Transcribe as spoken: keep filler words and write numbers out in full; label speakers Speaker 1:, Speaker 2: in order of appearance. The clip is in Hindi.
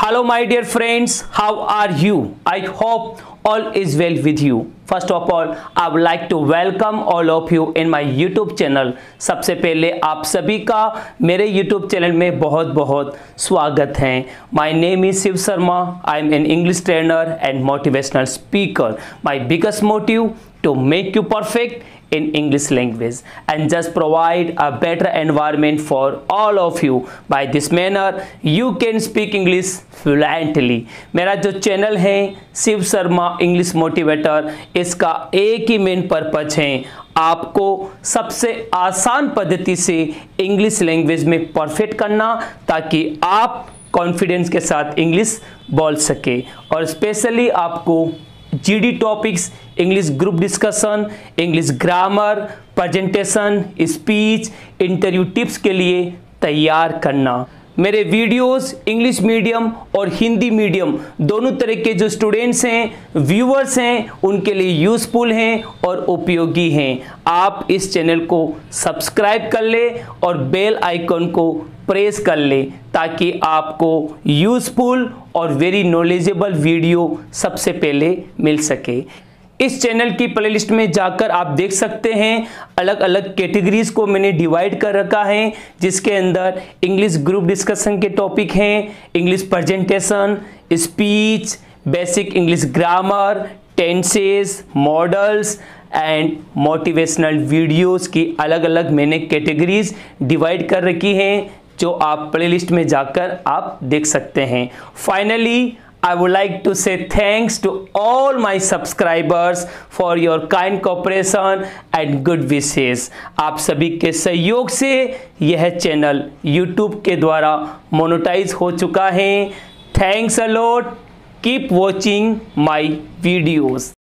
Speaker 1: Hello my dear friends, how are you? I hope all is well with you. First of all, I would like to welcome all of you in my YouTube channel. सबसे पहले आप सभी का मेरे YouTube चैनल में बहुत बहुत स्वागत है. My name is Shiv Sharma. I am an English trainer and motivational speaker. My biggest motive to make you perfect in English language and just provide a better environment for all of you. By this manner, you can speak English fluently. मेरा जो चैनल है शिव शर्मा इंग्लिश मोटिवेटर, इसका एक ही मेन पर्पज है आपको सबसे आसान पद्धति से इंग्लिश लैंग्वेज में परफेक्ट करना, ताकि आप कॉन्फिडेंस के साथ इंग्लिश बोल सके. और स्पेशली आपको GD topics, English group discussion, English grammar, presentation, speech, interview tips के लिए तैयार करना. मेरे वीडियोस इंग्लिश मीडियम और हिंदी मीडियम दोनों तरह के जो स्टूडेंट्स हैं, व्यूअर्स हैं, उनके लिए यूज़फुल हैं और उपयोगी हैं. आप इस चैनल को सब्सक्राइब कर ले और बेल आइकन को प्रेस कर ले, ताकि आपको यूज़फुल और वेरी नॉलेजेबल वीडियो सबसे पहले मिल सके. इस चैनल की प्लेलिस्ट में जाकर आप देख सकते हैं अलग अलग कैटेगरीज को मैंने डिवाइड कर रखा है, जिसके अंदर इंग्लिश ग्रुप डिस्कशन के टॉपिक हैं, English presentation, speech, basic English grammar, tenses, modals and motivational videos की अलग अलग मैंने कैटेगरीज डिवाइड कर रखी हैं, जो आप प्लेलिस्ट में जाकर आप देख सकते हैं. Finally I would like to say thanks to all my subscribers for your kind cooperation and good wishes. आप सभी के सहयोग से यह चैनल YouTube के द्वारा मोनेटाइज हो चुका है. Thanks a lot. Keep watching my videos.